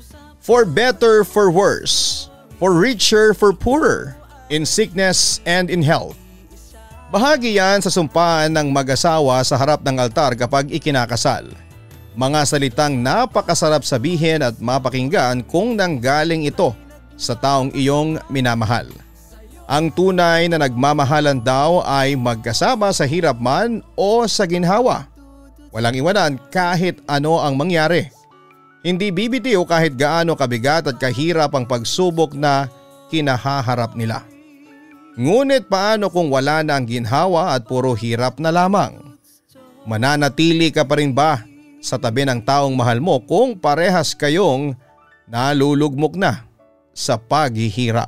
For better, for worse. For richer, for poorer. In sickness and in health. Bahagi yan sa sumpaan ng mag-asawa sa harap ng altar kapag ikinakasal. Mga salitang napakasarap sabihin at mapakinggan kung nanggaling ito sa taong iyong minamahal. Ang tunay na nagmamahalan daw ay magkasama sa hirap man o sa ginhawa. Walang iwanan kahit ano ang mangyari. Hindi bibitiw kahit gaano kabigat at kahirap ang pagsubok na kinahaharap nila. Ngunit paano kung wala na ang ginhawa at puro hirap na lamang? Mananatili ka pa rin ba sa tabi ng taong mahal mo kung parehas kayong nalulugmok na sa paghihirap?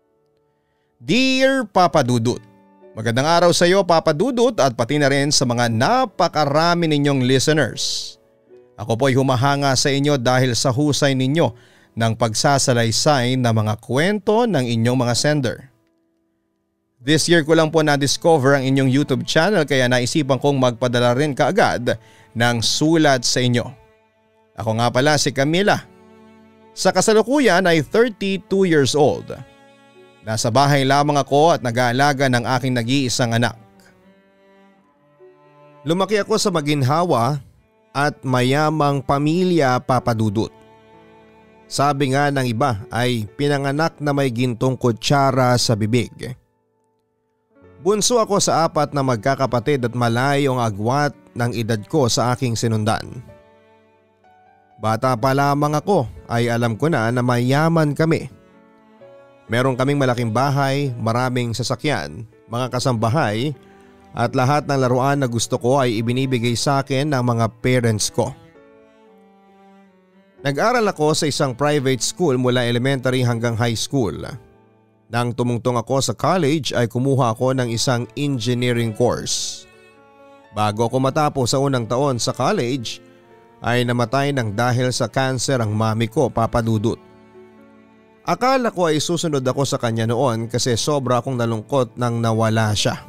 Dear Papa Dudut, magandang araw sa iyo Papa Dudut at pati na rin sa mga napakarami ninyong listeners. Ako po'y humahanga sa inyo dahil sa husay ninyo ng pagsasalaysay na mga kwento ng inyong mga sender. This year ko lang po na-discover ang inyong YouTube channel kaya naisipan kong magpadala rin kaagad ng sulat sa inyo. Ako nga pala si Camilla. Sa kasalukuyan ay 32 years old. Nasa bahay lamang ako at nag-aalaga ng aking nag-iisang anak. Lumaki ako sa maginhawa at mayamang pamilya Papa Dudut. Sabi nga ng iba ay pinanganak na may gintong kutsara sa bibig. Bunso ako sa 4 na magkakapatid at malayo ang agwat ng edad ko sa aking sinundan. Bata pa lamang ako ay alam ko na mayaman kami. Meron kaming malaking bahay, maraming sasakyan, mga kasambahay at lahat ng laruan na gusto ko ay ibinibigay sa akin ng mga parents ko. Nag-aral ako sa isang private school mula elementary hanggang high school. Nang tumungtong ako sa college ay kumuha ako ng isang engineering course. Bago ako matapos sa unang taon sa college ay namatay ng dahil sa cancer ang mami ko Papa Dudut. Akala ko ay susunod ako sa kanya noon kasi sobra akong nalungkot nang nawala siya.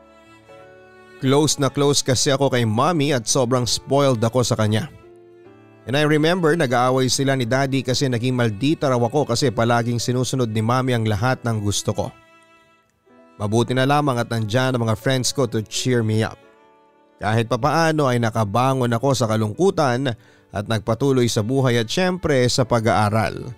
Close na close kasi ako kay mami at sobrang spoiled ako sa kanya. And I remember nag-aaway sila ni daddy kasi naging maldita raw ako kasi palaging sinusunod ni mami ang lahat ng gusto ko. Mabuti na lamang at nandyan ang mga friends ko to cheer me up. Kahit papaano ay nakabangon ako sa kalungkutan at nagpatuloy sa buhay at syempre sa pag-aaral.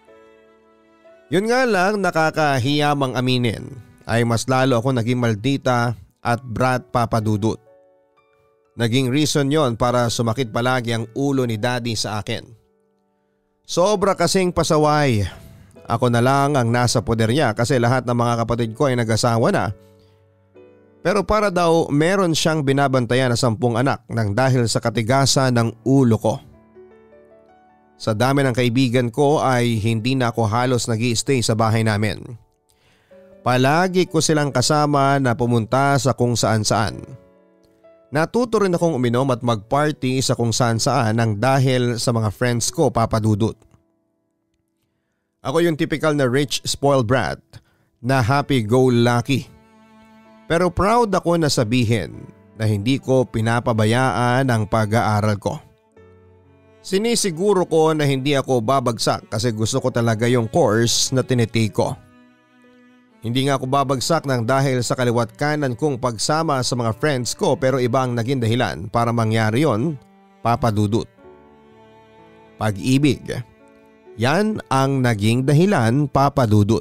Yun nga lang nakakahiyamang aminin ay mas lalo ako naging maldita at brat Papa Dudut. Naging reason yon para sumakit palagi ang ulo ni daddy sa akin. Sobra kasing pasaway. Ako na lang ang nasa poder niya kasi lahat ng mga kapatid ko ay nag-asawa na. Pero para daw meron siyang binabantayan na 10 anak nang dahil sa katigasan ng ulo ko. Sa dami ng kaibigan ko ay hindi na ako halos nag-i-stay sa bahay namin. Palagi ko silang kasama na pumunta sa kung saan-saan. Natuto rin akong uminom at mag-party sa kung saan-saan nang dahil sa mga friends ko Papa Dudut. Ako yung typical na rich spoiled brat na happy-go-lucky. Pero proud ako na sabihin na hindi ko pinapabayaan ang pag-aaral ko. Sinisiguro ko na hindi ako babagsak kasi gusto ko talaga yung course na tinitake ko. Hindi nga ako babagsak ng dahil sa kaliwat kanan kong pagsama sa mga friends ko pero iba ang naging dahilan para mangyari yon, Papa Dudut. Pag-ibig. Yan ang naging dahilan, Papa Dudut.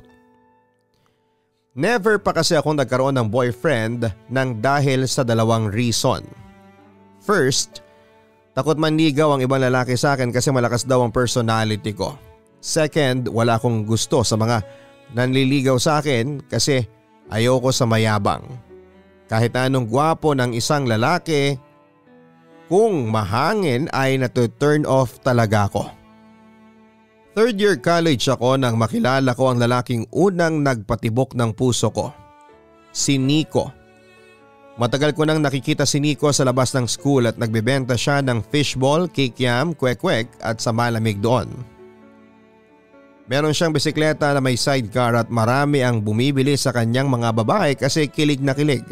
Never pa kasi akong nagkaroon ng boyfriend nang dahil sa 2 reason. First, takot manligaw ang ibang lalaki sa akin kasi malakas daw ang personality ko. Second, wala akong gusto sa mga nanliligaw sa akin kasi ayoko sa mayabang. Kahit anong gwapo ng isang lalaki, kung mahangin ay natu-turn off talaga ako. 3rd year college ako nang makilala ko ang lalaking unang nagpatibok ng puso ko. Si Nico. Matagal ko nang nakikita si Nico sa labas ng school at nagbebenta siya ng fishball, kikiam, kwek-kwek at sa malamig doon. Meron siyang bisikleta na may sidecar at marami ang bumibili sa kanyang mga babae kasi kilig na kilig.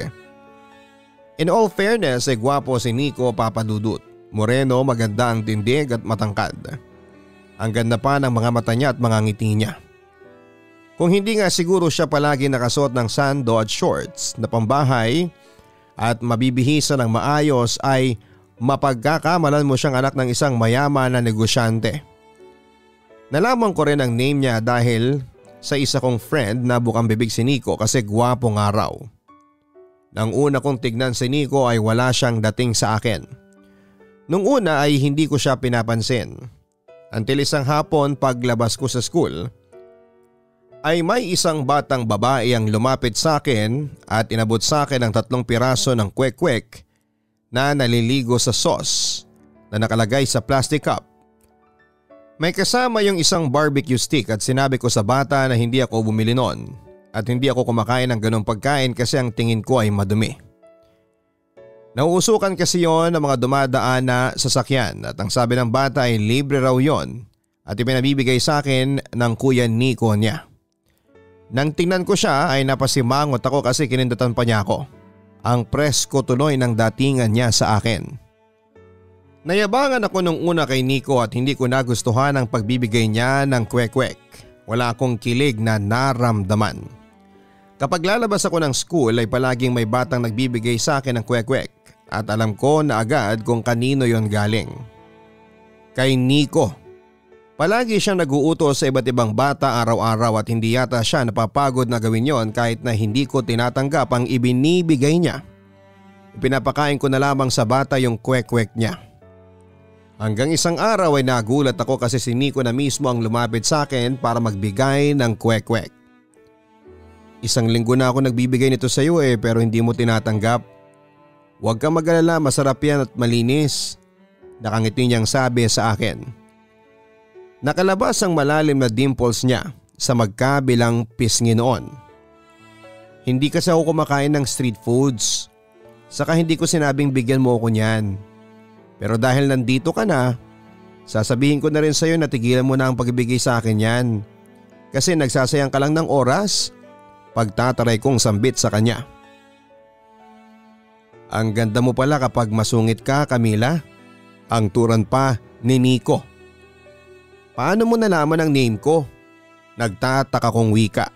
In all fairness ay gwapo si Nico Papa Dudut. Moreno, maganda ang tindig at matangkad. Ang ganda pa ng mga mata niya at mga ngiti niya. Kung hindi nga siguro siya palagi nakasuot ng sando at shorts na pambahay at mabibihisa ng maayos ay mapagkakamalan mo siyang anak ng isang mayaman na negosyante. Nalaman ko rin ang name niya dahil sa isa kong friend na bukang bibig si Nico kasi gwapo nga raw. Nang una kong tignan si Nico ay wala siyang dating sa akin. Nung una ay hindi ko siya pinapansin. Until isang hapon paglabas ko sa school ay may isang batang babae ang lumapit sa akin at inabot sa akin ang 3 piraso ng kwek-kwek na naliligo sa sauce na nakalagay sa plastic cup. May kasama yung isang barbecue stick at sinabi ko sa bata na hindi ako bumili noon at hindi ako kumakain ng ganong pagkain kasi ang tingin ko ay madumi. Nauusukan kasi yon ng mga dumadaan na sasakyan at ang sabi ng bata ay libre raw yon at ipinabibigay sa akin ng kuya Nico niya. Nang tingnan ko siya ay napasimangot ako kasi kinindutan pa niya ako. Ang presko tuloy ng datingan niya sa akin. Nayabangan ako nung una kay Nico at hindi ko nagustuhan ang pagbibigay niya ng kwek-kwek. Wala akong kilig na naramdaman. Kapag lalabas ako ng school ay palaging may batang nagbibigay sa akin ng kwek-kwek. At alam ko na agad kung kanino yon galing. Kay Nico. Palagi siyang nag-uutos sa iba't ibang bata araw-araw at hindi yata siya napapagod na gawin yon kahit na hindi ko tinatanggap ang ibinibigay niya. Ipinapakain ko na lamang sa bata yung kwek-kwek niya. Hanggang isang araw ay nagulat ako kasi si Nico na mismo ang lumapit sa akin para magbigay ng kwek-kwek. Isang linggo na ako nagbibigay nito sa iyo pero hindi mo tinatanggap. Huwag kang mag-alala, masarap yan at malinis. Nakangiti niyang sabi sa akin. Nakalabas ang malalim na dimples niya sa magkabilang pisngi noon. Hindi kasi ako kumakain ng street foods. Saka hindi ko sinabing bigyan mo ako niyan. Pero dahil nandito ka na, sasabihin ko na rin sa iyo na tigilan mo na ang pagbibigay sa akin yan. Kasi nagsasayang ka lang ng oras pagtataray kong sambit sa kanya. Ang ganda mo pala kapag masungit ka, Camilla. Ang turan pa ni Nico. Paano mo nalaman ang name ko? Nagtataka kong wika.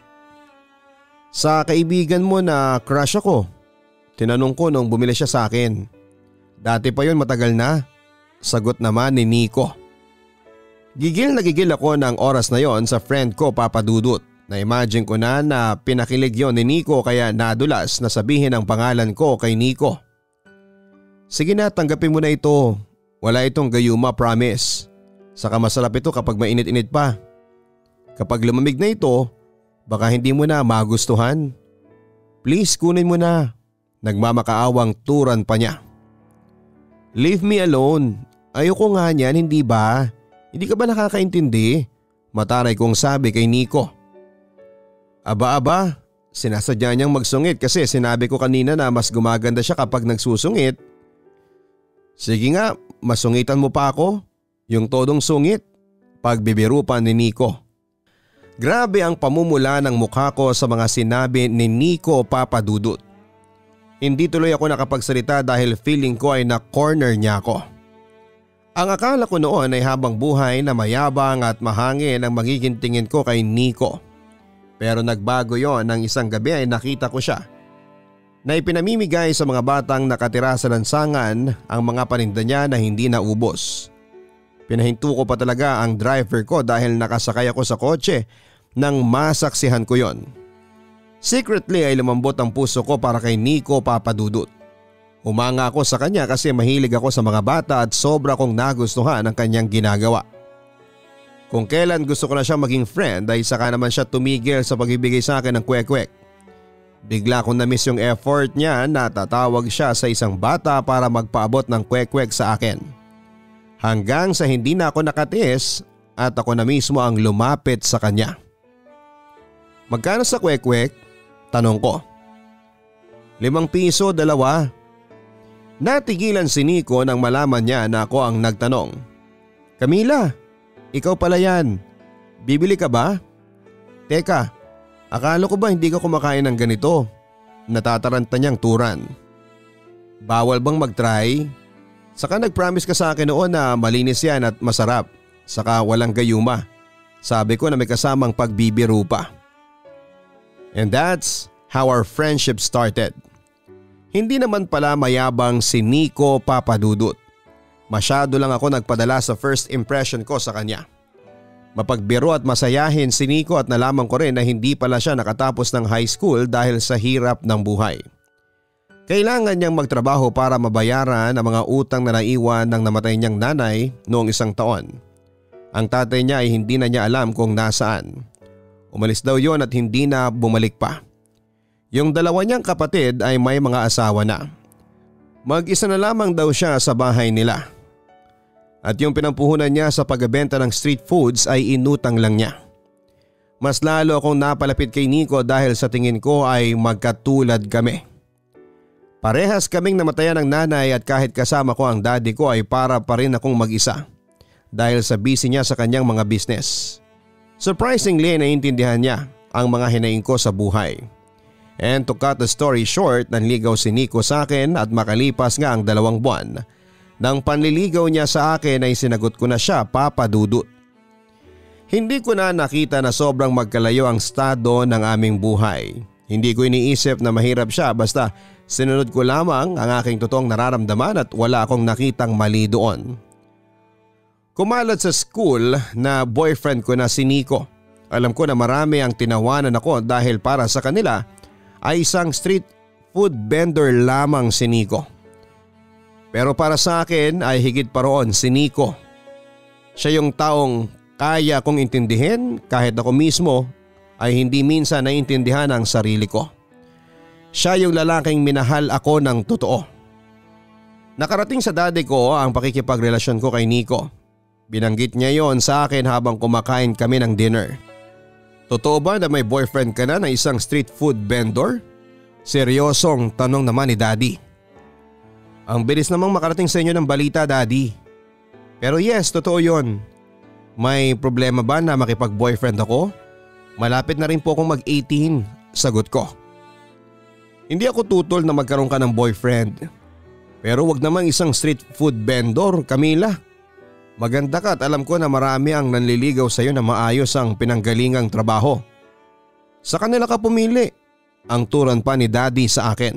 Sa kaibigan mo na crush ako. Tinanong ko nung bumili siya sa akin. Dati pa yon, matagal na. Sagot naman ni Nico. Gigil na gigil ako ng oras na yon sa friend ko Papa Dudut. Na-imagine ko na pinakilig yon ni Nico kaya nadulas na sabihin ang pangalan ko kay Nico. Sige na, tanggapin mo na ito. Wala itong gayuma, promise. Saka masarap ito kapag mainit-init pa. Kapag lumamig na ito, baka hindi mo na magustuhan. Please kunin mo na. Nagmamakaawang turan pa niya. Leave me alone. Ayoko nga niyan, hindi ba? Hindi ka ba nakakaintindi? Mataray kong sabi kay Nico. Aba, sinasadya niyang magsungit kasi sinabi ko kanina na mas gumaganda siya kapag nagsusungit. Sige nga, masungitan mo pa ako. Yung todong sungit. Pagbibiro pa ni Nico. Grabe ang pamumula ng mukha ko sa mga sinabi ni Nico Papa Dudut. Hindi tuloy ako nakapagsalita dahil feeling ko ay na-corner niya ako. Ang akala ko noon ay habang buhay na mayabang at mahangin ang magiging tingin ko kay Nico. Pero nagbago yon nang isang gabi ay nakita ko siya na ipinamimigay sa mga batang nakatira sa lansangan ang mga paninda niya na hindi naubos. Pinahinto ko pa talaga ang driver ko dahil nakasakay ako sa kotse nang masaksihan ko yon. Secretly ay lumambot ang puso ko para kay Nico Papa Dudut. Humanga ako sa kanya kasi mahilig ako sa mga bata at sobra kong nagustuhan ang kanyang ginagawa. Kung kailan gusto ko na siya maging friend ay saka naman siya tumigil sa pagbibigay sa akin ng kwek-kwek. Bigla kong na-miss yung effort niya na tatawag siya sa isang bata para magpaabot ng kwek-kwek sa akin. Hanggang sa hindi na ako nakatiis at ako na mismo ang lumapit sa kanya. Magkano sa kwek-kwek? Tanong ko. 5 piso, 2. Natigilan si Nico nang malaman niya na ako ang nagtanong. Camilla, ikaw pala yan. Bibili ka ba? Teka, akala ko ba hindi ka kumakain ng ganito? Natataranta niyang turan. Bawal bang mag-try? Saka nag-promise ka sa akin noon na malinis yan at masarap. Saka walang gayuma. Sabi ko na may kasamang pagbibiro pa. And that's how our friendship started. Hindi naman pala mayabang si Nico, Papa Dudut. Masyado lang ako nagpadala sa first impression ko sa kanya. Mapagbiro at masayahin si Nico at nalaman ko rin na hindi pala siya nakatapos ng high school dahil sa hirap ng buhay. Kailangan niyang magtrabaho para mabayaran ang mga utang na naiwan ng namatay niyang nanay noong 1 taon. Ang tatay niya ay hindi na niya alam kung nasaan. Umalis daw yon at hindi na bumalik pa. Yung dalawa niyang kapatid ay may mga asawa na. Mag-isa na lamang daw siya sa bahay nila. At yung pinampuhunan niya sa pagbebenta ng street foods ay inutang lang niya. Mas lalo akong napalapit kay Nico dahil sa tingin ko ay magkatulad kami. Parehas kaming namatayan ng nanay at kahit kasama ko ang daddy ko ay para pa rin akong mag-isa. Dahil sa busy niya sa kanyang mga business. Surprisingly, naiintindihan niya ang mga hinaing ko sa buhay. And to cut the story short, nanligaw si Nico sa akin at makalipas nga ang 2 buwan. Nang panliligaw niya sa akin ay sinagot ko na siya, Papa Dudut. Hindi ko na nakita na sobrang magkalayo ang estado ng aming buhay. Hindi ko iniisip na mahirap siya basta sinunod ko lamang ang aking totoong nararamdaman at wala akong nakitang mali doon. Kumalat sa school na boyfriend ko na si Nico. Alam ko na marami ang tinawanan ako dahil para sa kanila ay isang street food vendor lamang si Nico. Pero para sa akin ay higit pa roon si Nico. Siya yung taong kaya kong intindihin kahit ako mismo ay hindi minsan naiintindihan ang sarili ko. Siya yung lalaking minahal ako ng totoo. Nakarating sa daddy ko ang pakikipagrelasyon ko kay Nico. Binanggit niya yon sa akin habang kumakain kami ng dinner. Totoo ba na may boyfriend ka na isang street food vendor? Seryosong tanong naman ni daddy. Ang bilis namang makarating sa inyo ng balita, daddy. Pero yes, totoo yon. May problema ba na makipag-boyfriend ako? Malapit na rin po akong mag-18, sagot ko. Hindi ako tutol na magkaroon ka ng boyfriend. Pero wag namang isang street food vendor, Camilla. Maganda ka at alam ko na marami ang nanliligaw sa iyo na maayos ang pinanggalingang trabaho. Sa kanila ka pumili, ang turan pa ni daddy sa akin.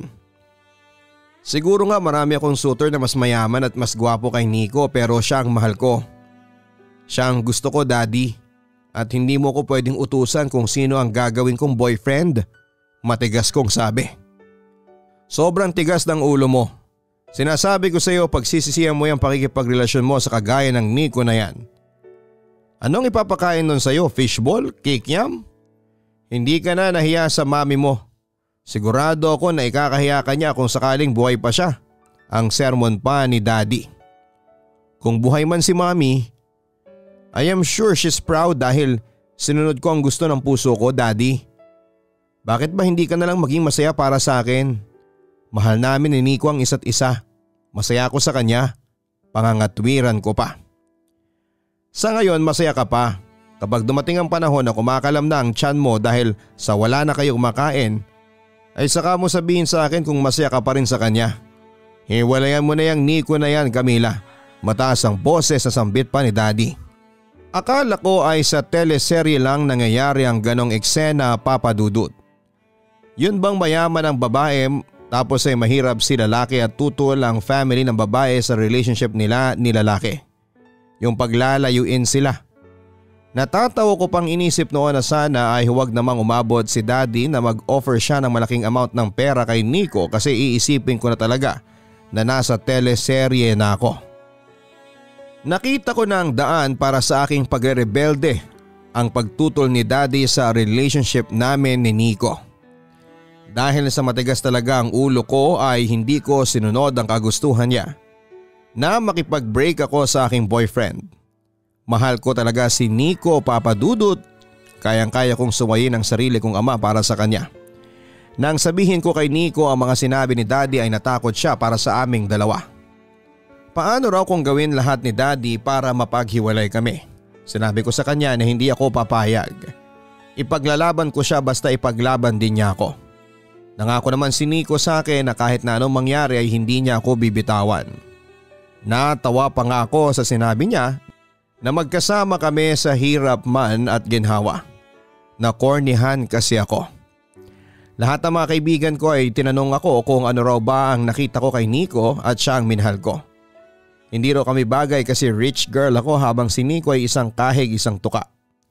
Siguro nga marami akong suitor na mas mayaman at mas gwapo kay Nico pero siya ang mahal ko. Siya ang gusto ko, daddy. At hindi mo ko pwedeng utusan kung sino ang gagawin kong boyfriend. Matigas kong sabi. Sobrang tigas ng ulo mo. Sinasabi ko sa iyo pagsisisihan mo yung pakikipagrelasyon mo sa kagaya ng Nico na yan. Anong ipapakain nun sa iyo? Fishball? Kikiam? Hindi ka na nahiya sa mami mo. Sigurado ako na ikakahiya ka niya kung sakaling buhay pa siya. Ang sermon pa ni daddy. Kung buhay man si mami, I am sure she's proud dahil sinunod ko ang gusto ng puso ko, daddy. Bakit ba hindi ka na lang maging masaya para sa akin? Mahal namin ni Nico ang isa't isa. Masaya ako sa kanya. Pangangatwiran ko pa. Sa ngayon masaya ka pa. Kapag dumating ang panahon na kumakalam na ang tiyan mo dahil sa wala na kayong makain, ay saka mo sabihin sa akin kung masaya ka pa rin sa kanya. Hiwalayan mo na yung Nico na yan, Camilla. Mataas ang boses sa sambit pa ni daddy. Akala ko ay sa teleserye lang nangyayari ang ganong eksena, Papa Dudut. Yun bang mayaman ang babae tapos ay mahirap si lalaki at tutol ang family ng babae sa relationship nila ni lalaki? Yung paglalayuin sila. Natatawa ko pang inisip noon na sana ay huwag namang umabot si daddy na mag-offer siya ng malaking amount ng pera kay Nico kasi iisipin ko na talaga na nasa teleserye na ako. Nakita ko na ang daan para sa aking pagre-rebelde, ang pagtutol ni daddy sa relationship namin ni Nico. Dahil sa matigas talaga ang ulo ko ay hindi ko sinunod ang kagustuhan niya na makipag-break ako sa aking boyfriend. Mahal ko talaga si Nico, Papa Dudut. Kayang-kaya kong suwayin ang sarili kong ama para sa kanya. Nang sabihin ko kay Nico ang mga sinabi ni daddy ay natakot siya para sa aming dalawa. Paano raw kung gawin lahat ni daddy para mapaghiwalay kami? Sinabi ko sa kanya na hindi ako papayag. Ipaglalaban ko siya basta ipaglaban din niya ako. Nangako naman si Nico sa akin na kahit na anong mangyari ay hindi niya ako bibitawan. Natawa pa nga ako sa sinabi niya na magkasama kami sa hirap man at ginhawa. Nakornihan kasi ako. Lahat ng mga kaibigan ko ay tinanong ako kung ano raw ba ang nakita ko kay Nico at siya ang minahal ko. Hindi raw kami bagay kasi rich girl ako habang si Nico ay isang kahig isang tuka.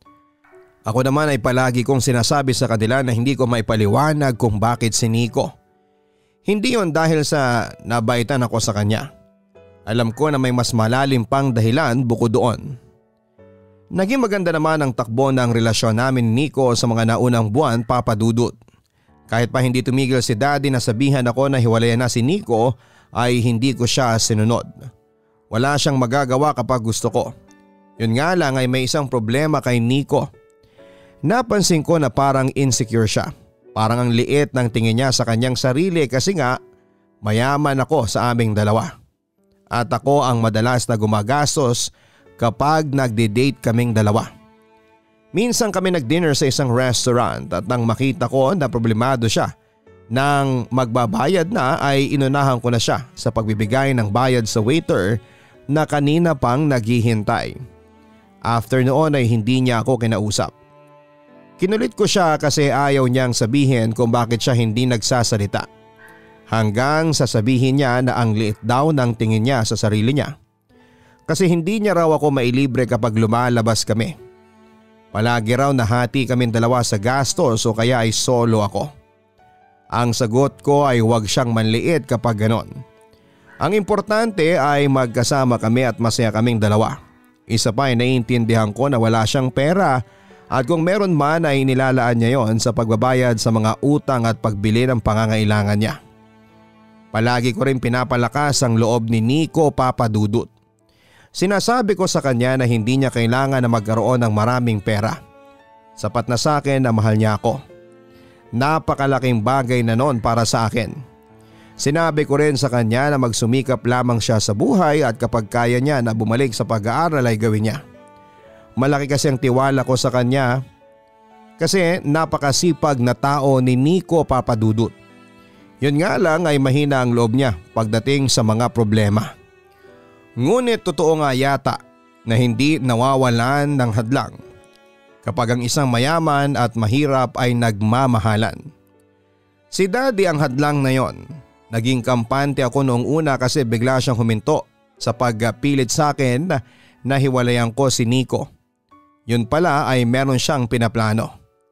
Ako naman ay palagi kong sinasabi sa kanila na hindi ko maipaliwanag kung bakit si Nico. Hindi yon dahil sa nabaitan ako sa kanya. Alam ko na may mas malalim pang dahilan bukod doon. Naging maganda naman ang takbo ng relasyon namin ni Nico sa mga naunang buwan, Papa Dudut. Kahit pa hindi tumigil si Daddy na sabihan ako na hiwalayan na si Nico ay hindi ko siya sinunod. Wala siyang magagawa kapag gusto ko. Yun nga lang ay may isang problema kay Nico. Napansin ko na parang insecure siya. Parang ang liit ng tingin niya sa kanyang sarili kasi nga mayaman ako sa aming dalawa. At ako ang madalas na gumagastos kapag nagde-date kaming dalawa. Minsan kami nag-dinner sa isang restaurant at nang makita ko na problemado siya nang magbabayad na ay inunahan ko na siya sa pagbibigay ng bayad sa waiter na kanina pang naghihintay. After noon ay hindi niya ako kinausap. Kinulit ko siya kasi ayaw niyang sabihin kung bakit siya hindi nagsasalita. Hanggang sasabihin niya na ang liit daw ng tingin niya sa sarili niya. Kasi hindi niya raw ako mailibre kapag lumalabas kami. Palagi raw nahati kaming dalawa sa gastos o kaya ay solo ako. Ang sagot ko ay huwag siyang manliit kapag ganon. Ang importante ay magkasama kami at masaya kaming dalawa. Isa pa ay naiintindihan ko na wala siyang pera. At kung meron man ay nilalaan niya yon sa pagbabayad sa mga utang at pagbili ng pangangailangan niya. Palagi ko rin pinapalakas ang loob ni Nico, Papa Dudut. Sinasabi ko sa kanya na hindi niya kailangan na magkaroon ng maraming pera. Sapat na sa akin na mahal niya ako. Napakalaking bagay na noon para sa akin. Sinabi ko rin sa kanya na magsumikap lamang siya sa buhay at kapag kaya niya na bumalik sa pag-aaral ay gawin niya. Malaki kasi ang tiwala ko sa kanya kasi napakasipag na tao ni Nico, Papa Dudut. Yun nga lang ay mahina ang loob niya pagdating sa mga problema. Ngunit totoo nga yata na hindi nawawalan ng hadlang kapag ang isang mayaman at mahirap ay nagmamahalan. Si Daddy ang hadlang na yon. Naging kampante ako noong una kasi bigla siyang huminto sa pagpilit sa akin na hiwalayan ko si Nico. Yun pala ay meron siyang pinaplano.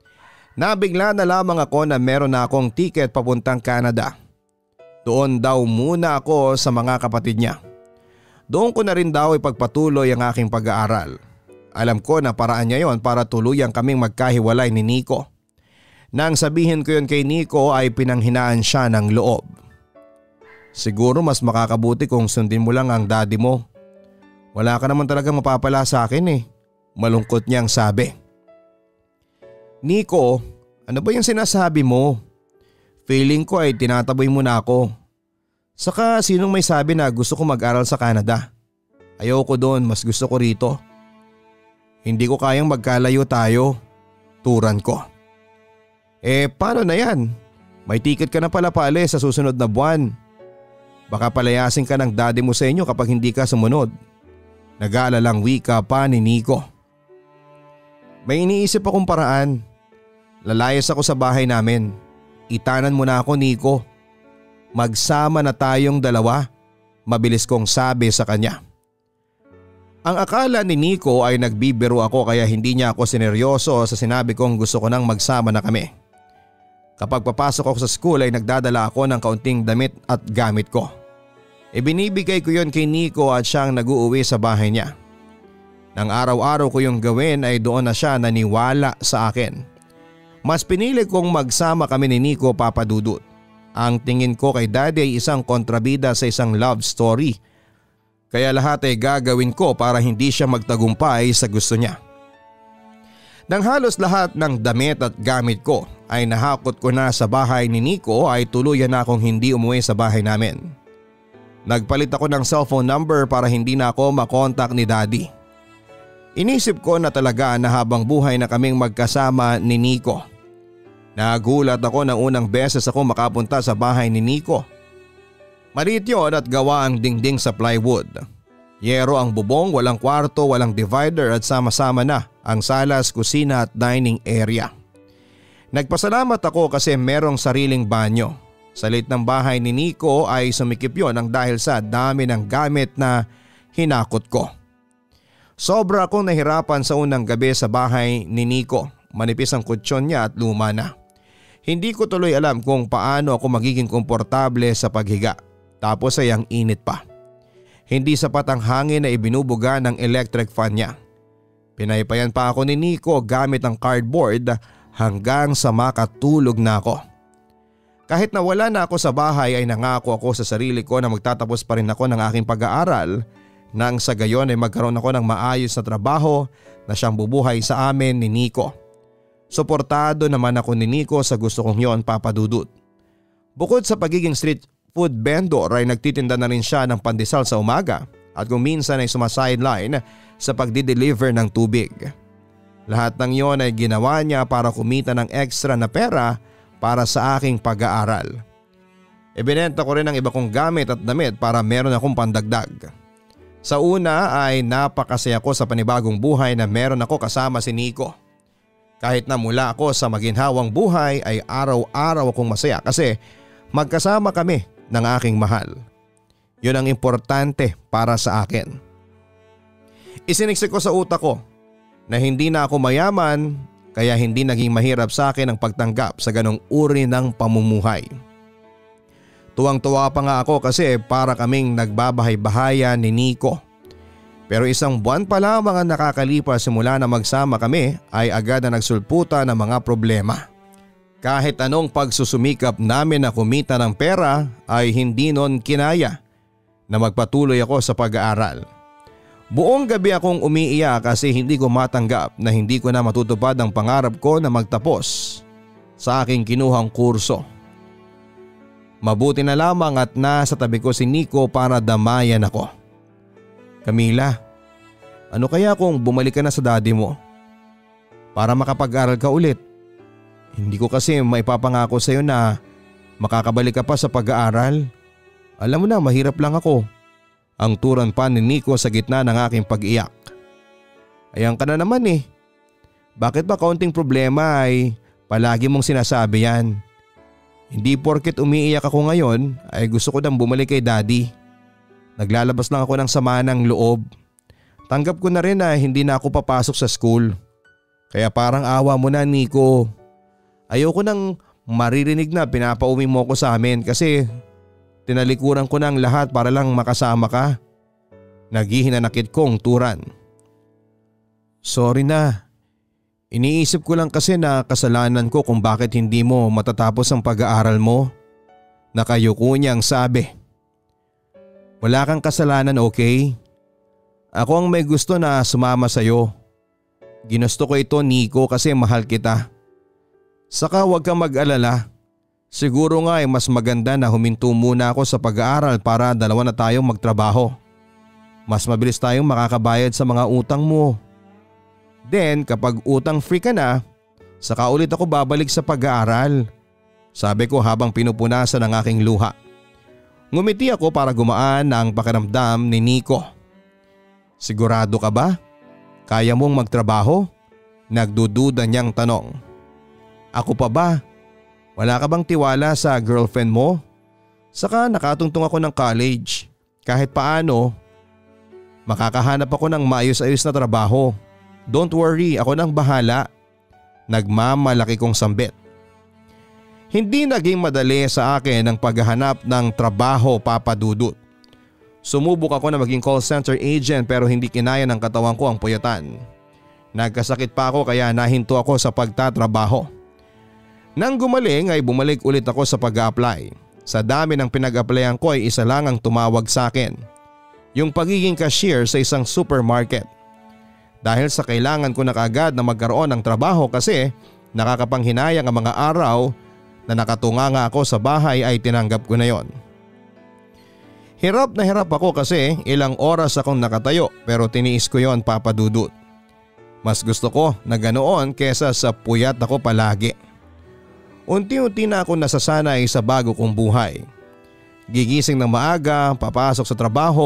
Nabigla na lamang ako na meron na akong ticket papuntang Canada. Doon daw muna ako sa mga kapatid niya. Doon ko na rin daw ipagpatuloy ang aking pag-aaral. Alam ko na paraan niya yon para tuluyang kaming magkahiwalay ni Nico. Nang sabihin ko yun kay Nico ay pinanghinaan siya ng loob. Siguro mas makakabuti kung sundin mo lang ang daddy mo. Wala ka naman talaga mapapala sa akin eh. Malungkot niyang sabi. Nico, ano ba yung sinasabi mo? Feeling ko ay tinataboy mo na ako. Saka sinong may sabi na gusto ko mag-aral sa Canada? Ayoko doon, mas gusto ko rito. Hindi ko kayang magkalayo tayo. Turan ko. Paano na yan? May ticket ka na pala pala sa susunod na buwan. Baka palayasin ka ng daddy mo sa inyo kapag hindi ka sumunod. Nag-aalalang wika pa ni Nico. May iniisip akong paraan. Lalayas ako sa bahay namin. Itanan mo na ako, Nico. Magsama na tayong dalawa. Mabilis kong sabi sa kanya. Ang akala ni Nico ay nagbibiro ako kaya hindi niya ako sineryoso sa sinabi kong gusto ko nang magsama na kami. Kapag papasok ako sa school ay nagdadala ako ng kaunting damit at gamit ko. Ibinibigay ko yon kay Nico at siyang nag-uuwi sa bahay niya. Nang araw-araw ko yung gawin ay doon na siya naniwala sa akin. Mas pinili kong magsama kami ni Nico, Papa Dudut. Ang tingin ko kay Daddy ay isang kontrabida sa isang love story. Kaya lahat ay gagawin ko para hindi siya magtagumpay sa gusto niya. Nang halos lahat ng damit at gamit ko ay nahakot ko na sa bahay ni Nico ay tuluyan na akong hindi umuwi sa bahay namin. Nagpalit ako ng cellphone number para hindi na ako makontak ni Daddy. Inisip ko na talaga na habang buhay na kaming magkasama ni Nico. Nagulat ako na unang beses ako makapunta sa bahay ni Nico. Maliit yun at gawa ang dingding sa plywood. Yero ang bubong, walang kwarto, walang divider at sama-sama na ang salas, kusina at dining area. Nagpasalamat ako kasi merong sariling banyo. Sa liit ng bahay ni Nico ay sumikip yon ang dahil sa dami ng gamit na hinakot ko. Sobra akong nahirapan sa unang gabi sa bahay ni Nico. Manipis ang kutsyon niya at luma na. Hindi ko tuloy alam kung paano ako magiging komportable sa paghiga. Tapos ay ang init pa. Hindi sapat ang hangin na ibinubuga ng electric fan niya. Pinaypayan pa ako ni Nico gamit ang cardboard hanggang sa makatulog na ako. Kahit na wala na ako sa bahay ay nangako ako sa sarili ko na magtatapos pa rin ako ng aking pag-aaral nang sa gayon ay magkaroon ako ng maayos na trabaho na siyang bubuhay sa amin ni Nico. Suportado naman ako ni Nico sa gusto kong yon, Papa Dudut. Bukod sa pagiging street food vendor ay nagtitinda na rin siya ng pandesal sa umaga at kung minsan ay sumasideline sa pagdi-deliver ng tubig. Lahat ng yon ay ginawa niya para kumita ng extra na pera para sa aking pag-aaral. Ibinenta ko rin ang iba kong gamit at damit para meron akong pandagdag. Sa una ay napakasaya ko sa panibagong buhay na meron ako kasama si Nico. Kahit na mula ako sa maginhawang buhay ay araw-araw akong masaya kasi magkasama kami ng aking mahal. Yun ang importante para sa akin. Isiniksik ko sa utak ko na hindi na ako mayaman kaya hindi naging mahirap sa akin ang pagtanggap sa ganong uri ng pamumuhay. Tuwang-tuwa pa nga ako kasi para kaming nagbabahay-bahayan ni Nico. Pero isang buwan pa lamang ang nakakalipas simula na magsama kami ay agad na nagsulputan ng mga problema. Kahit anong pagsusumikap namin na kumita ng pera ay hindi noon kinaya na magpatuloy ako sa pag-aaral. Buong gabi akong umiiyak kasi hindi ko matanggap na hindi ko na matutupad ang pangarap ko na magtapos sa aking kinuhang kurso. Mabuti na lamang at nasa tabi ko si Nico para damayan ako. Camilla, ano kaya kung bumalik ka na sa daddy mo para makapag-aral ka ulit? Hindi ko kasi maipapangako sa iyo na makakabalik ka pa sa pag-aaral. Alam mo na, mahirap lang ako. Ang turan pa ni Nico sa gitna ng aking pag-iyak. Ayan ka na naman eh. Bakit ba kaunting problema ay palagi mong sinasabi yan? Hindi porket umiiyak ako ngayon ay gusto ko nang bumalik kay daddy. Naglalabas lang ako ng sama ng loob. Tanggap ko na rin na hindi na ako papasok sa school. Kaya parang awa mo na, Nico. Ayoko nang maririnig na pinapauwi mo ko sa amin kasi tinalikuran ko ng lahat para lang makasama ka. Naghihinanakit kong turan. Sorry na. Iniisip ko lang kasi na kasalanan ko kung bakit hindi mo matatapos ang pag-aaral mo. Nakayuko niyang sabi. Wala kang kasalanan, okay? Ako ang may gusto na sumama sa'yo. Ginusto ko ito, Nico, kasi mahal kita. Saka huwag kang mag-alala. Siguro nga ay mas maganda na huminto muna ako sa pag-aaral para dalawa na tayong magtrabaho. Mas mabilis tayong makakabayad sa mga utang mo. Then kapag utang free ka na, saka ulit ako babalik sa pag-aaral. Sabi ko habang pinupunasan ang aking luha. Ngumiti ako para gumaan ang pakiramdam ni Nico. Sigurado ka ba? Kaya mong magtrabaho? Nagdududa niyang tanong. Ako pa ba? Wala ka bang tiwala sa girlfriend mo? Saka nakatungtong ako ng college. Kahit paano, makakahanap ako ng maayos-ayos na trabaho. Don't worry, ako nang bahala. Nagmamalaki kong sambit. Hindi naging madali sa akin ang paghahanap ng trabaho, Papa Dudut. Sumubok ako na maging call center agent pero hindi kinaya ng katawan ko ang puyatan. Nagkasakit pa ako kaya nahinto ako sa pagtatrabaho. Nang gumaling ay bumalik ulit ako sa pag-a-apply. Sa dami ng pinag-applyan ko ay isa lang ang tumawag sa akin. Yung pagiging cashier sa isang supermarket. Dahil sa kailangan ko na kaagad na magkaroon ng trabaho kasi nakakapanghinayang ang mga araw na nakatunganga ako sa bahay ay tinanggap ko na yon. Hirap na hirap ako kasi ilang oras akong nakatayo pero tiniis ko yon, Papa Dudut. Mas gusto ko na ganoon kesa sa puyat ako palagi. Unti-unti na ako nasasanay sa bago kong buhay. Gigising ng maaga, papasok sa trabaho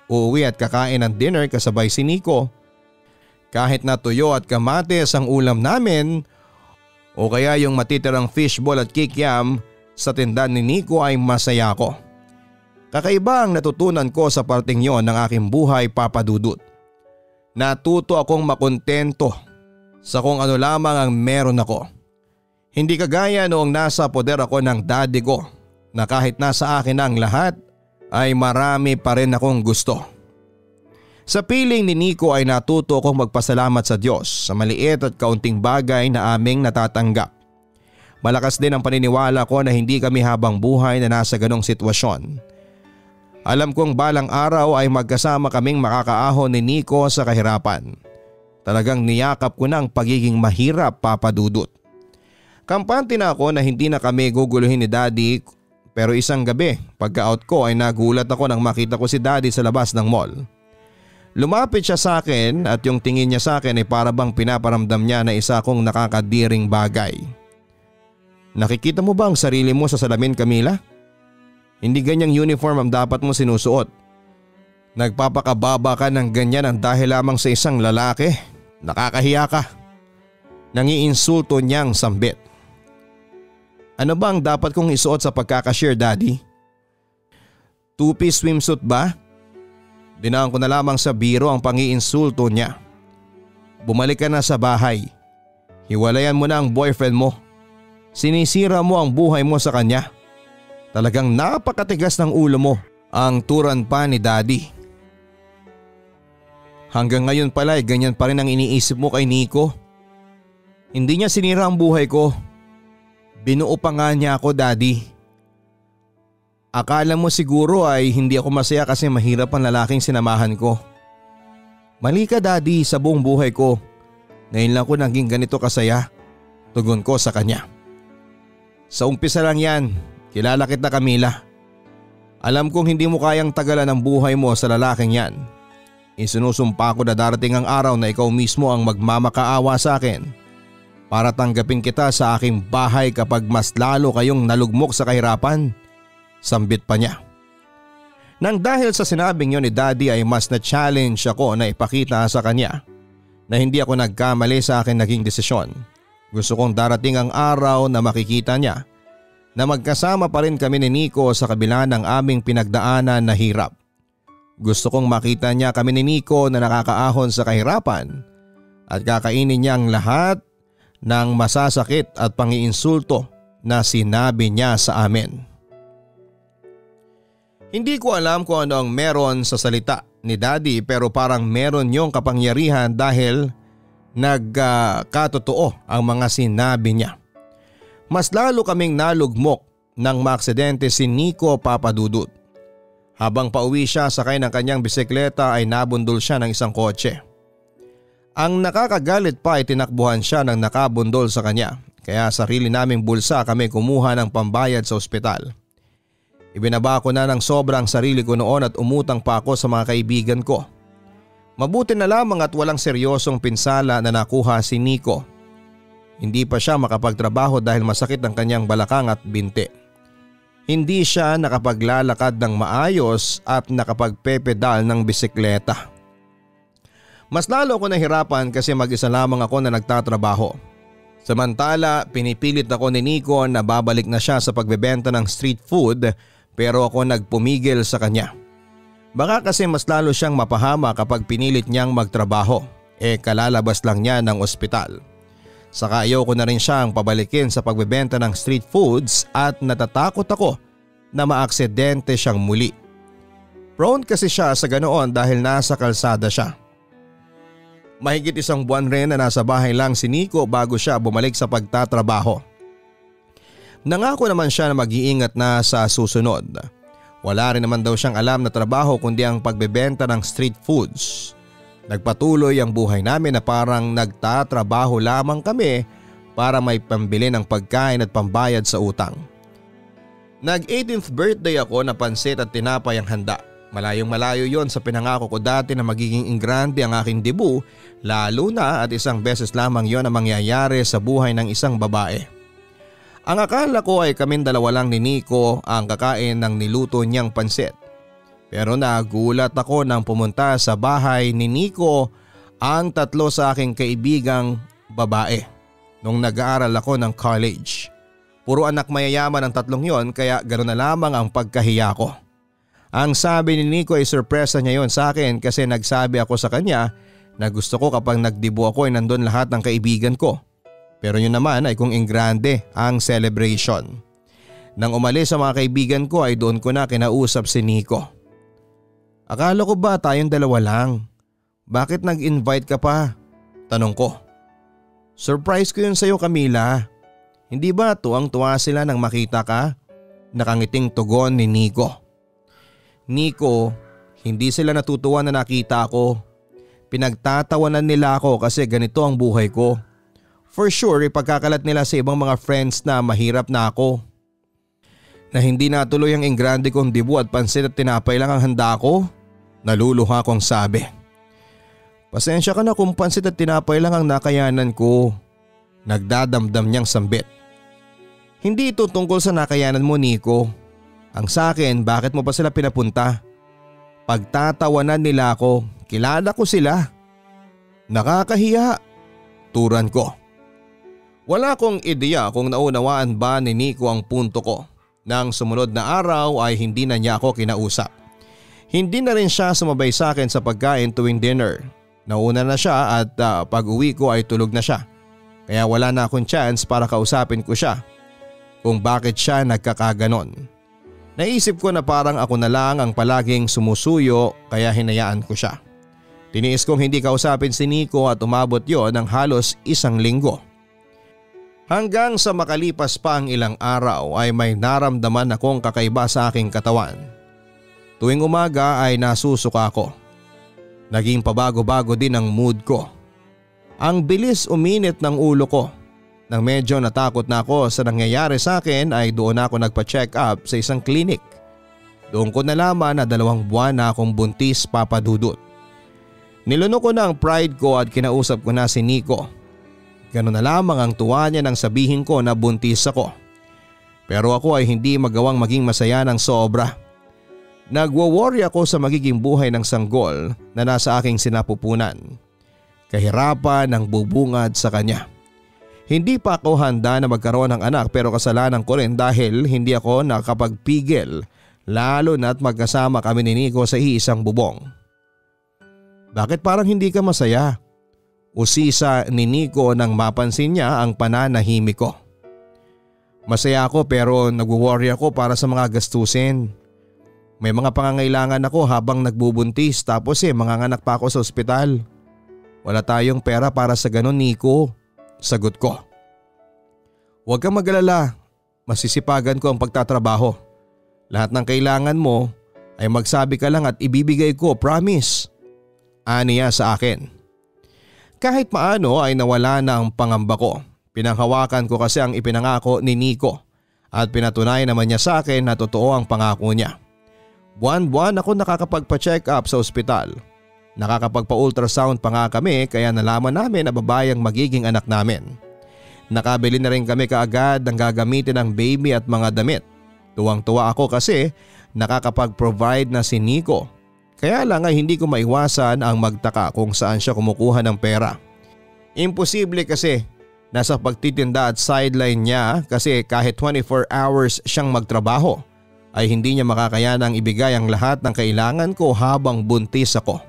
uuwi at kakain ng dinner kasabay si Nico. Kahit na tuyo at kamatis ang ulam namin o kaya yung matitirang fishball at kikiam sa tindahan ni Nico ay masaya ko. Kakaiba ang natutunan ko sa parting yon ng aking buhay, Papa Dudut. Natuto akong makontento sa kung ano lamang ang meron ako. Hindi kagaya noong nasa poder ako ng daddy ko na kahit nasa akin ang lahat ay marami pa rin akong gusto. Sa piling ni Nico ay natuto akong magpasalamat sa Diyos sa maliit at kaunting bagay na aming natatanggap. Malakas din ang paniniwala ko na hindi kami habang buhay na nasa ganong sitwasyon. Alam kong balang araw ay magkasama kaming makakaahon ni Nico sa kahirapan. Talagang niyakap ko na ang pagiging mahirap, Papa Dudut. Kampante na ako na hindi na kami guguluhin ni Daddy, pero isang gabi pagka-out ko ay nagulat ako nang makita ko si Daddy sa labas ng mall. Lumapit siya sa akin at yung tingin niya sa akin ay para bang pinaparamdam niya na isa akong nakakadiring bagay. Nakikita mo ba ang sarili mo sa salamin, Camilla? Hindi ganyang uniform ang dapat mo sinusuot. Nagpapakababa ka ng ganyan ang dahil lamang sa isang lalaki. Nakakahiya ka. Nangiinsulto niyang sambit. Ano ba ang dapat kong isuot sa pagkakashare, Daddy? Two-piece swimsuit ba? Dinaan ko na lamang sa biro ang pangiinsulto niya. Bumalik ka na sa bahay. Hiwalayan mo na ang boyfriend mo. Sinisira mo ang buhay mo sa kanya. Talagang napakatigas ng ulo mo, ang turan pa ni Daddy. Hanggang ngayon pala ay ganyan pa rin ang iniisip mo kay Nico. Hindi niya sinira ang buhay ko. Binuo pa nga niya ako, Daddy. Akala mo siguro ay hindi ako masaya kasi mahirap ang lalaking sinamahan ko. Mali ka, Daddy, sa buong buhay ko. Ngayon lang ko naging ganito kasaya. Tugon ko sa kanya. Sa umpisa lang yan. Kilala kita, Camilla. Alam kong hindi mo kayang tagalan ang buhay mo sa lalaking yan. Isinusumpa ko na darating ang araw na ikaw mismo ang magmamakaawa sa akin para tanggapin kita sa aking bahay kapag mas lalo kayong nalugmok sa kahirapan. Sambit pa niya. Nang dahil sa sinabing yon ni Daddy ay mas na-challenge ako na ipakita sa kanya na hindi ako nagkamali sa akin naging desisyon. Gusto kong darating ang araw na makikita niya na magkasama pa rin kami ni Nico sa kabila ng aming pinagdaanan na hirap. Gusto kong makita niya kami ni Nico na nakakaahon sa kahirapan at kakainin niya ang lahat ng masasakit at pangiinsulto na sinabi niya sa amin. Hindi ko alam kung ano ang meron sa salita ni Daddy pero parang meron yung kapangyarihan dahil nagkatotoo ang mga sinabi niya. Mas lalo kaming nalugmok nang maaksidente si Nico, Papa Dudut. Habang pauwi siya sakay ng kanyang bisikleta ay nabundol siya ng isang kotse. Ang nakakagalit pa ay tinakbuhan siya ng nakabundol sa kanya kaya sarili naming bulsa kami kumuha ng pambayad sa ospital. Ibinaba ko na ng sobrang sarili ko noon at umutang pa ako sa mga kaibigan ko. Mabuti na lamang at walang seryosong pinsala na nakuha si Nico. Hindi pa siya makapagtrabaho dahil masakit ang kanyang balakang at binti. Hindi siya nakapaglalakad ng maayos at nakapagpepedal ng bisikleta. Mas lalo ako nahirapan kasi mag-isa lamang ako na nagtatrabaho. Samantala, pinipilit ako ni Nico na babalik na siya sa pagbebenta ng street food pero ako nagpumigil sa kanya. Baka kasi mas lalo siyang mapahama kapag pinilit niyang magtrabaho. Kalalabas lang niya ng ospital. Saka ayoko na rin siyang pabalikin sa pagbebenta ng street foods at natatakot ako na maaksidente siyang muli. Prone kasi siya sa ganoon dahil nasa kalsada siya. Mahigit isang buwan rin na nasa bahay lang si Nico bago siya bumalik sa pagtatrabaho. Nangako naman siya na mag-iingat na sa susunod. Wala rin naman daw siyang alam na trabaho kundi ang pagbebenta ng street foods. Nagpatuloy ang buhay namin na parang nagtatrabaho lamang kami para may pambili ng pagkain at pambayad sa utang. Nag-18th birthday ako na pansit at tinapay ang handa. Malayong malayo yon sa pinangako ko dati na magiging ingrande ang aking debu, lalo na at isang beses lamang yon ang mangyayari sa buhay ng isang babae. Ang akala ko ay kaming dalawa lang ni Nico ang kakain ng niluto niyang pansit. Pero nagulat ako nang pumunta sa bahay ni Nico ang 3 sa aking kaibigang babae nung nag-aaral ako ng college. Puro anak mayayaman ang 3 yon kaya gano'n na lamang ang pagkahiya ko. Ang sabi ni Nico ay sorpresa niya yon sa akin kasi nagsabi ako sa kanya na gusto ko kapag nagdibo ako ay nandun lahat ng kaibigan ko. Pero yun naman ay kung ingrande ang celebration. Nang umalis sa mga kaibigan ko ay doon ko na kinausap si Nico. Akala ko ba tayong 2 lang? Bakit nag-invite ka pa? Tanong ko. Surprise ko yun sa'yo, Camilla. Hindi ba tuwang-tuwa sila nang makita ka? Nakangiting tugon ni Nico. Nico, hindi sila natutuwa na nakita ako. Pinagtatawanan nila ako kasi ganito ang buhay ko. For sure, ipagkakalat nila sa ibang mga friends na mahirap na ako. Na hindi natuloy ang ingrande kong dibu at pansit at tinapay lang ang handa ko? Naluluha kong sabi. Pasensya ka na kung pansit at tinapay lang ang nakayanan ko. Nagdadamdam niyang sambit. Hindi ito tungkol sa nakayanan mo, Nico. Ang sa akin, bakit mo pa sila pinapunta? Pagtatawanan nila ako, kilala ko sila. Nakakahiya. Turan ko. Wala akong ideya kung naunawaan ba ni Nico ang punto ko. Nang sumunod na araw ay hindi na niya ako kinausap. Hindi na rin siya sumabay sa akin sa pagkain tuwing dinner. Nauna na siya at pag uwi ko ay tulog na siya. Kaya wala na akong chance para kausapin ko siya kung bakit siya nagkakaganon. Naisip ko na parang ako na lang ang palaging sumusuyo kaya hinayaan ko siya. Tiniis kong hindi kausapin si Nico at umabot yon ng halos 1 linggo. Hanggang sa makalipas pa ang ilang araw ay may naramdaman akong kakaiba sa aking katawan. Tuwing umaga ay nasusuka ako. Naging pabago-bago din ang mood ko. Ang bilis uminit ng ulo ko. Nang medyo natakot na ako sa nangyayari sa akin ay doon ako nagpa-check up sa isang clinic. Doon ko nalaman na 2 buwan na akong buntis, Papa Dudut. Niluno ko na ang pride ko at kinausap ko na si Nico. Ganun na lamang ang tuwa niya nang sabihin ko na buntis ako. Pero ako ay hindi magawang maging masaya ng sobra. Nagwo-worry ako sa magiging buhay ng sanggol na nasa aking sinapupunan. Kahirapan ang bubungad sa kanya. Hindi pa ako handa na magkaroon ng anak pero kasalanan ko rin dahil hindi ako nakapagpigil lalo na't magkasama kami ni Nico sa iisang bubong. Bakit parang hindi ka masaya? Usisa ni Nico nang mapansin niya ang pananahimik ko. Masaya ako pero nagwo-worry ako para sa mga gastusin. May mga pangangailangan ako habang nagbubuntis tapos manganganak pa ako sa ospital. Wala tayong pera para sa ganun, Nico. Sagot ko. Huwag kang mag-alala. Masisipagan ko ang pagtatrabaho. Lahat ng kailangan mo ay magsabi ka lang at ibibigay ko, promise. Aniya sa akin. Kahit paano ay nawala na ang pangamba ko. Pinanghawakan ko kasi ang ipinangako ni Nico at pinatunayan naman niya sa akin na totoo ang pangako niya. Buwan-buwan ako nakakapagpa-check up sa ospital. Nakakapagpa-ultrasound pa nga kami kaya nalaman namin na babae ang magiging anak namin. Nakabili na rin kami kaagad ng gagamitin ng baby at mga damit. Tuwang-tuwa ako kasi nakakapag-provide na si Nico. Kaya lang ay hindi ko maiwasan ang magtaka kung saan siya kumukuha ng pera. Imposible kasi nasa pagtitinda at sideline niya kasi kahit 24 hours siyang magtrabaho ay hindi niya makakayanang ibigay ang lahat ng kailangan ko habang buntis ako.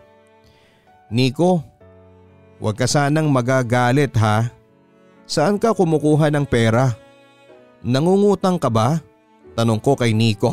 Nico, huwag ka sanang magagalit ha. Saan ka kumukuha ng pera? Nangungutang ka ba? Tanong ko kay Nico.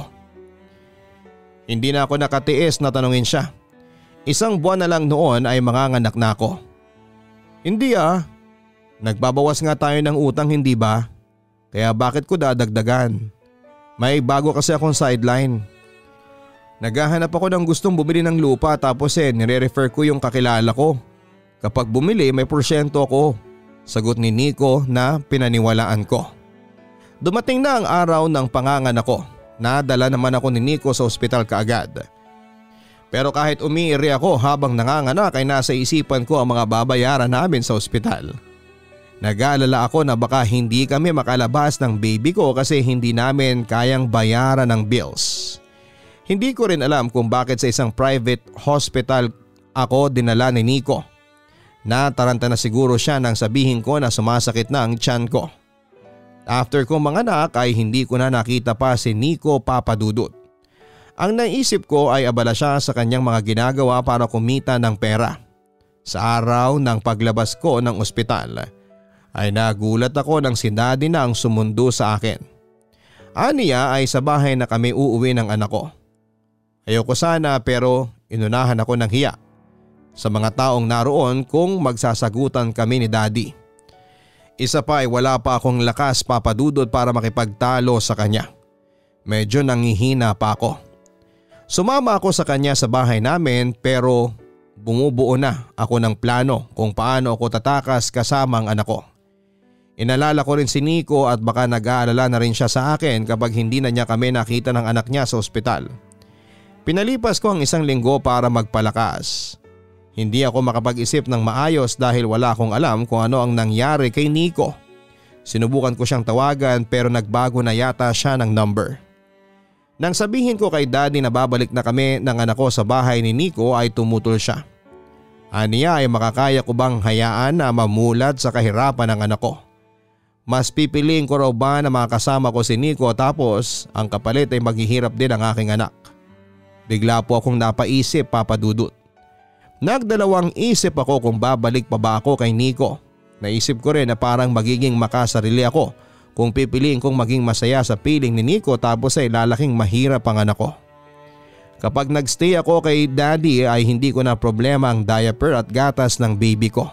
Hindi na ako nakatiis na tanungin siya. 1 buwan na lang noon ay manganganak na ako. Hindi Nagbabawas nga tayo ng utang hindi ba? Kaya bakit ko dadagdagan? May bago kasi akong sideline. Naghahanap ako ng gustong bumili ng lupa tapos nire-refer ko yung kakilala ko. Kapag bumili may porsyento ako. Sagot ni Nico na pinaniwalaan ko. Dumating na ang araw ng panganganak ko. Nadala naman ako ni Nico sa ospital kaagad. Pero kahit umiiri ako habang nanganganak ay nasa isipan ko ang mga babayaran namin sa ospital. Nag-aalala ako na baka hindi kami makalabas ng baby ko kasi hindi namin kayang bayaran ng bills. Hindi ko rin alam kung bakit sa isang private hospital ako dinala ni Nico. Nataranta na siguro siya nang sabihin ko na sumasakit na ang tiyan ko. After ko manganak ay hindi ko na nakita pa si Nico, Papa Dudut. Ang naisip ko ay abala siya sa kanyang mga ginagawa para kumita ng pera. Sa araw ng paglabas ko ng ospital ay nagulat ako nang si Daddy na ang sumundo sa akin. Aniya ay sa bahay na kami uuwi ng anak ko. Ayoko sana pero inunahan ako ng hiya sa mga taong naroon kung magsasagutan kami ni Daddy. Isa pa ay wala pa akong lakas, Papa Dudut, para makipagtalo sa kanya. Medyo nangihina pa ako. Sumama ako sa kanya sa bahay namin pero bumubuo na ako ng plano kung paano ako tatakas kasama ang anak ko. Inalala ko rin si Nico at baka nag-aalala na rin siya sa akin kapag hindi na niya kami nakita ng anak niya sa ospital. Pinalipas ko ang 1 linggo para magpalakas. Hindi ako makapag-isip ng maayos dahil wala akong alam kung ano ang nangyari kay Nico. Sinubukan ko siyang tawagan pero nagbago na yata siya ng number. Nang sabihin ko kay Daddy na babalik na kami ng anak ko sa bahay ni Nico ay tumutol siya. Aniya ay makakaya ko bang hayaan na mamulat sa kahirapan ng anak ko? Mas pipiliin ko raw ba na makasama ko si Nico tapos ang kapalit ay maghihirap din ang aking anak? Bigla po akong napaisip, Papa Dudut. Nagdalawang isip ako kung babalik pa ba ako kay Nico. Naisip ko rin na parang magiging makasarili ako kung pipiliin kong maging masaya sa piling ni Nico tapos ay lalaking mahirap ang anak ko. Kapag nagstay ako kay Daddy ay hindi ko na problema ang diaper at gatas ng baby ko.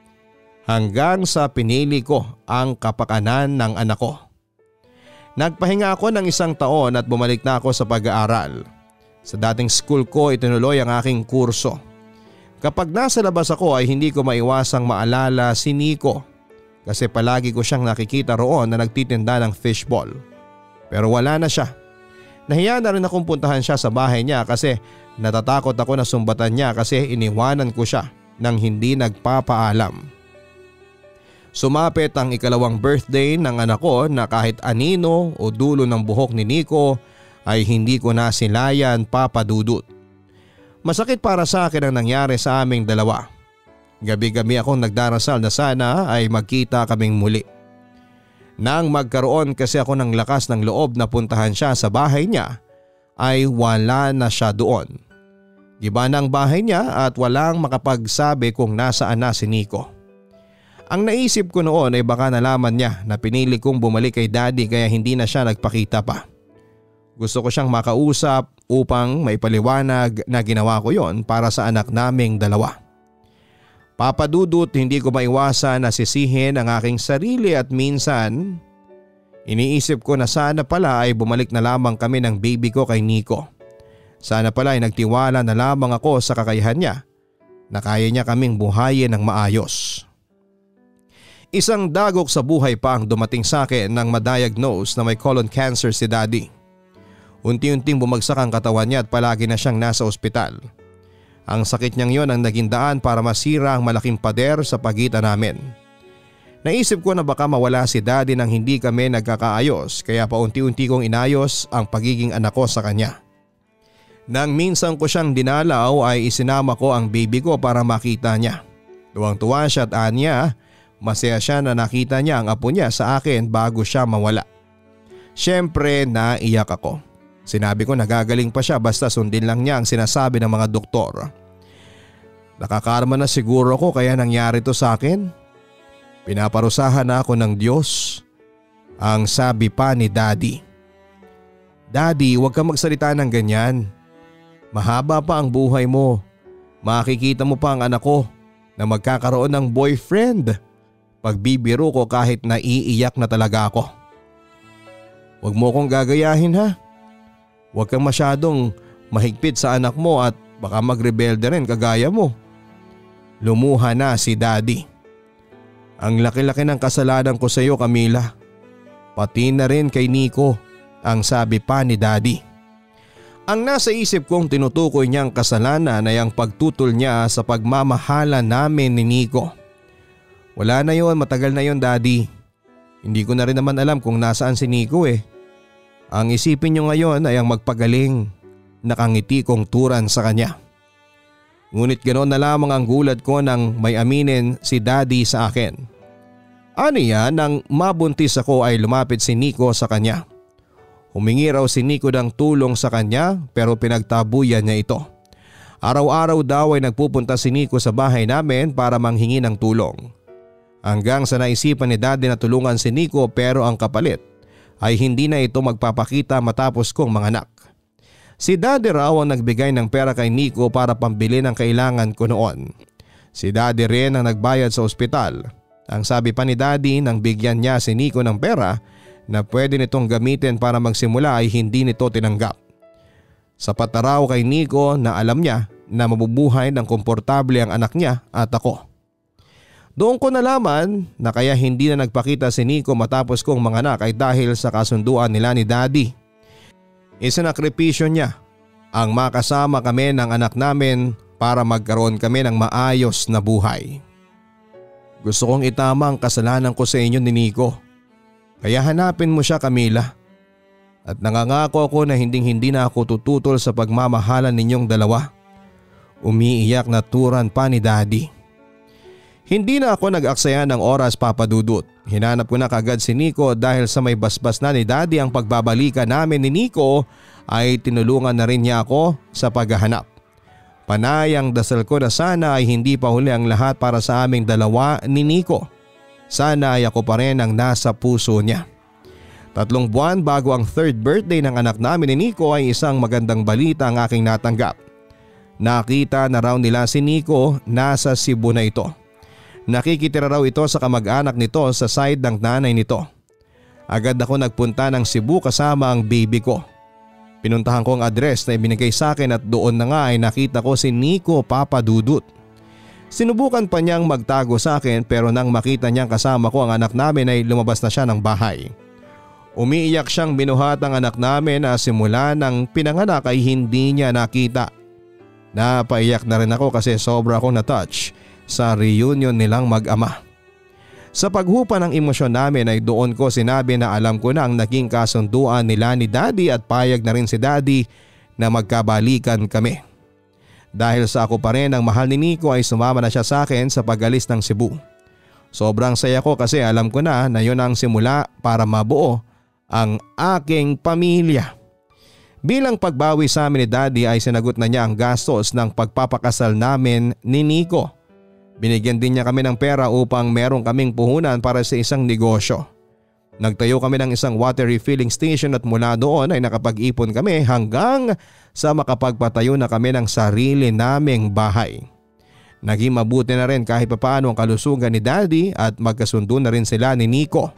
Hanggang sa pinili ko ang kapakanan ng anak ko. Nagpahinga ako ng 1 taon at bumalik na ako sa pag-aaral. Sa dating school ko itinuloy ang aking kurso. Kapag nasa labas ako ay hindi ko maiwasang maalala si Nico kasi palagi ko siyang nakikita roon na nagtitinda ng fishball. Pero wala na siya. Nahiya na rin akong puntahan siya sa bahay niya kasi natatakot ako na sumbatan niya kasi iniwanan ko siya nang hindi nagpapaalam. Sumapit ang 2nd birthday ng anak ko na kahit anino o dulo ng buhok ni Nico ay hindi ko na silayan, Papa Dudut. Masakit para sa akin ang nangyari sa aming dalawa. Gabi-gabi akong nagdarasal na sana ay magkita kaming muli. Nang magkaroon kasi ako ng lakas ng loob na puntahan siya sa bahay niya ay wala na siya doon. Giba na ang bahay niya at walang makapagsabi kung nasaan na si Nico. Ang naisip ko noon ay baka nalaman niya na pinili kong bumalik kay Daddy kaya hindi na siya nagpakita pa. Gusto ko siyang makausap upang maipaliwanag na ginawa ko yon para sa anak naming dalawa. Papa Dudut, hindi ko maiwasan na sisihin ang aking sarili at minsan iniisip ko na sana pala ay bumalik na lamang kami ng baby ko kay Nico. Sana pala ay nagtiwala na lamang ako sa kakayahan niya na kaya niya kaming buhayin ng maayos. Isang dagok sa buhay pa ang dumating sa akin nang ma-diagnose na may colon cancer si Daddy. Unti-unting bumagsak ang katawan niya at palagi na siyang nasa ospital. Ang sakit niyang yon ang naging daan para masira ang malaking pader sa pagitan namin. Naisip ko na baka mawala si Daddy nang hindi kami nagkakaayos kaya paunti-unti kong inayos ang pagiging anak ko sa kanya. Nang minsan ko siyang dinalaw ay isinama ko ang baby ko para makita niya. Tuwang-tuwa siya at anya, masaya siya na nakita niya ang apo niya sa akin bago siya mawala. Siyempre naiyak ako. Sinabi ko nagagaling pa siya basta sundin lang niya ang sinasabi ng mga doktor. Nakakarma na siguro ako kaya nangyari to sa akin. Pinaparusahan na ako ng Diyos. Ang sabi pa ni Daddy. Daddy, huwag kang magsalita ng ganyan. Mahaba pa ang buhay mo. Makikita mo pa ang anak ko na magkakaroon ng boyfriend. Pagbibiro ko kahit naiiyak na talaga ako. Huwag mo kong gagayahin ha. Huwag kang masyadong mahigpit sa anak mo at baka magrebelde rin kagaya mo. Lumuha na si Daddy. Ang laki-laki ng kasalanan ko sa iyo, Camilla. Pati na rin kay Nico, ang sabi pa ni Daddy. Ang nasa isip kong tinutukoy niyang kasalanan ay ang pagtutol niya sa pagmamahala namin ni Nico. Wala na yon, matagal na yon, Daddy. Hindi ko na rin naman alam kung nasaan si Nico eh. Ang isipin niyo ngayon ay ang magpagaling. nakangiti kong turan sa kanya. Ngunit ganoon na lamang ang gulat ko nang may aminin si Daddy sa akin. Aniya nang mabuntis ako ay lumapit si Nico sa kanya. Humingi raw si Nico ng tulong sa kanya pero pinagtabuyan niya ito. Araw-araw daw ay nagpupunta si Nico sa bahay namin para manghingi ng tulong. Hanggang sa naisipan ni Daddy na tulungan si Nico pero ang kapalit ay hindi na ito magpapakita matapos kong manganak. Si Daddy raw ang nagbigay ng pera kay Nico para pambili ng kailangan ko noon. Si Daddy rin ang nagbayad sa ospital. Ang sabi pa ni Daddy nang bigyan niya si Nico ng pera na pwede nitong gamitin para magsimula ay hindi nito tinanggap. Sapat na raw kay Nico na alam niya na mabubuhay ng komportable ang anak niya at ako. Doon ko nalaman na kaya hindi na nagpakita si Nico matapos kong manganak ay dahil sa kasunduan nila ni Daddy. Isinakripisyo niya ang makasama kami ng anak namin para magkaroon kami ng maayos na buhay. Gusto kong itama ang kasalanan ko sa inyo ni Nico. Kaya hanapin mo siya, Camilla. At nangangako ako na hinding-hindi na ako tututol sa pagmamahalan ninyong dalawa. Umiiyak na turan pa ni Daddy. Hindi na ako nag-aksaya ng oras, Papa Dudut. Hinanap ko na kagad si Nico dahil sa may basbas na ni Daddy ang pagbabalikan namin ni Nico ay tinulungan na rin niya ako sa paghahanap. Panay ang dasal ko na sana ay hindi pa huli ang lahat para sa aming dalawa ni Nico. Sana ay ako pa rin ang nasa puso niya. 3 buwan bago ang 3rd birthday ng anak namin ni Nico ay isang magandang balita ang aking natanggap. Nakita na raw nila si Nico nasa Cebu na ito. Nakikitira raw ito sa kamag-anak nito sa side ng nanay nito. Agad ako nagpunta ng Cebu kasama ang baby ko. Pinuntahan ko ang address na ibinigay sa akin at doon na nga ay nakita ko si Nico, Papa Dudut. Sinubukan pa niyang magtago sa akin pero nang makita niyang kasama ko ang anak namin ay lumabas na siya ng bahay. Umiiyak siyang binuhat ang anak namin na simula ng pinanganak ay hindi niya nakita. Napaiyak na rin ako kasi sobra akong na-touch sa reunion nilang mag-ama. Sa paghupa ng emosyon namin ay doon ko sinabi na alam ko na ang naging kasunduan nila ni Daddy at payag na rin si Daddy na magkabalikan kami. Dahil sa ako pa rin ang mahal ni Nico ay sumama na siya sa akin sa pag-alis ng Cebu. Sobrang saya ko kasi alam ko na yun ang simula para mabuo ang aking pamilya. Bilang pagbawi sa amin ni Daddy ay sinagot na niya ang gastos ng pagpapakasal namin ni Nico. Binigyan din niya kami ng pera upang meron kaming puhunan para sa isang negosyo. Nagtayo kami ng isang water refilling station at mula doon ay nakapag-ipon kami hanggang sa makapagpatayo na kami ng sarili naming bahay. Naging mabuti na rin kahit papaano ang kalusugan ni Daddy at magkasundo na rin sila ni Nico.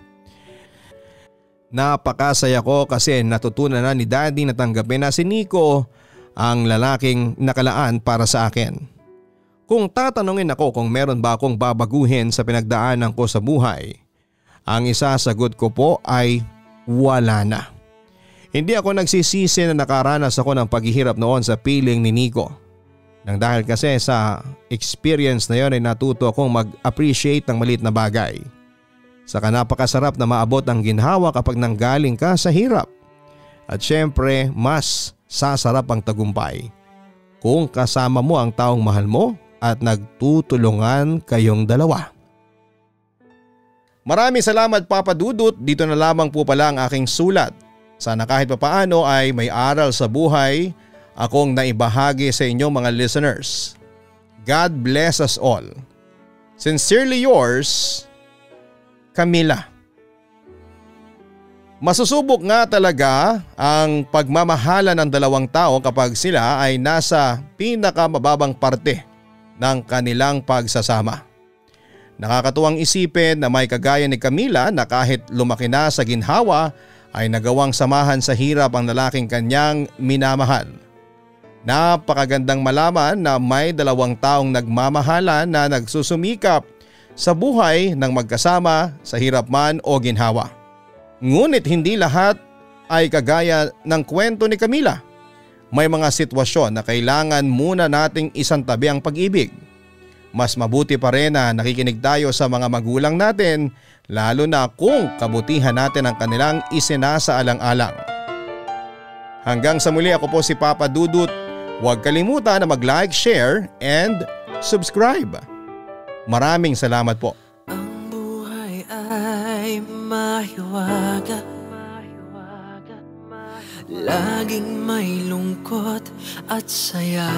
Napakasaya ko kasi natutunan na ni Daddy na tanggapin na si Nico ang lalaking nakalaan para sa akin. Kung tatanungin ako kung meron ba akong babaguhin sa pinagdaanan ko sa buhay, ang isasagot ko po ay wala na. Hindi ako nagsisisi na nakaranas ako ng paghihirap noon sa piling ni Nico. Nang dahil kasi sa experience na yon ay natuto akong mag-appreciate ng maliit na bagay. Saka napakasarap na maabot ang ginhawa kapag nanggaling ka sa hirap. At syempre mas sasarap ang tagumpay kung kasama mo ang taong mahal mo at nagtutulungan kayong dalawa. Maraming salamat, Papa Dudut. Dito na lamang po pala ang aking sulat. Sana kahit papaano ay may aral sa buhay akong naibahagi sa inyo mga listeners. God bless us all. Sincerely yours, Camilla. Masusubok nga talaga ang pagmamahala ng dalawang tao kapag sila ay nasa pinakamababang parte ng kanilang pagsasama. Nakakatuwang isipin na may kagaya ni Camilla na kahit lumaki na sa ginhawa ay nagawang samahan sa hirap ang lalaking kanyang minamahal. Napakagandang malaman na may dalawang taong nagmamahalan na nagsusumikap sa buhay ng magkasama sa hirap man o ginhawa. Ngunit hindi lahat ay kagaya ng kwento ni Camilla. May mga sitwasyon na kailangan muna nating isantabi ang pag-ibig. Mas mabuti pa rin na nakikinig tayo sa mga magulang natin lalo na kung kabutihan natin ang kanilang isinasaalang-alang. Hanggang sa muli, ako po si Papa Dudut. Huwag kalimutan na mag-like, share and subscribe. Maraming salamat po. Ang buhay ay mahiwaga, laging may lungkot at saya.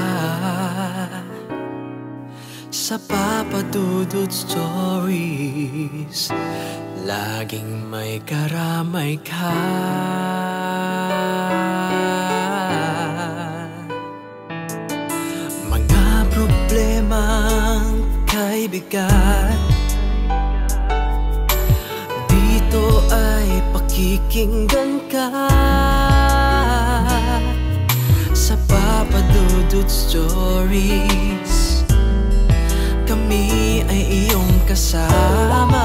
Sa Papa Dudut Stories, laging may karamay ka. Mga problemang kay bigat, dito ay pakikinggan ka. Sa Papa Dudut Stories, kami ay iyong kasama.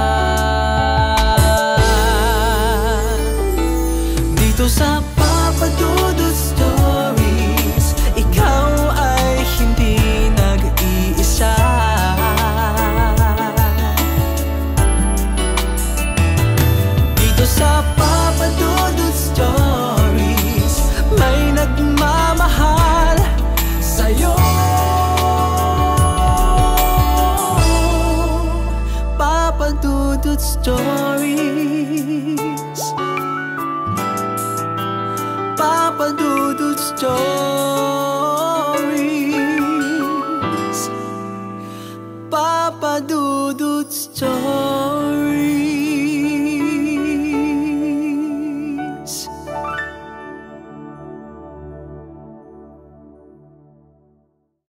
Dito sa Papa Dudut Stories, ikaw ay hindi nag-iisa. Dito sa Papa Dudut Stories, may nagmamahal sa'yo. Papa Dudut Stories, Papa Dudut Stories, Papa Dudut Stories.